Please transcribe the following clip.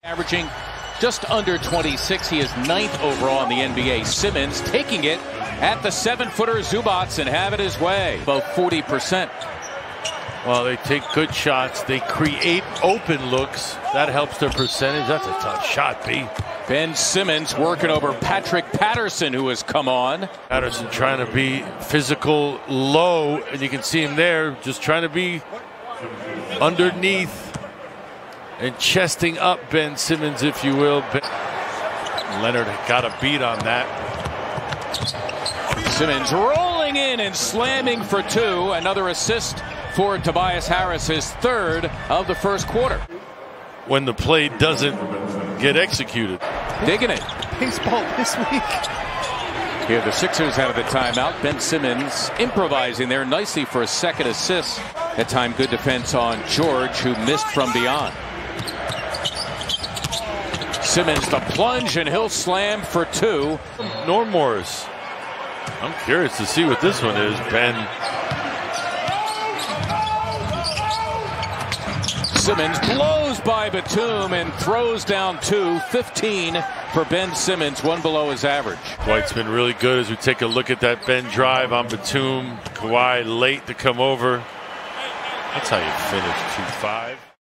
Averaging just under 26. He is 9th overall in the NBA. Simmons taking it at the 7-footer Zubac and have it his way. About 40%. Well, they take good shots. They create open looks. That helps their percentage. That's a tough shot, B. Ben Simmons working over Patrick Patterson, who has come on. Patterson trying to be physical low, and you can see him there just trying to be underneath and chesting up Ben Simmons, if you will. Leonard got a beat on that. Simmons rolling in and slamming for two. Another assist for Tobias Harris, his third of the first quarter. When the play doesn't get executed. Digging it. Baseball this week. Here the Sixers have the timeout. Ben Simmons improvising there nicely for a second assist. That time good defense on George, who missed from beyond. Simmons the plunge, and he'll slam for two. Norm Morris. I'm curious to see what this one is. Ben Simmons blows by Batum and throws down two. 15 for Ben Simmons, one below his average. Dwight's been really good as we take a look at that Ben drive on Batum. Kawhi late to come over. That's how you finish 2-5.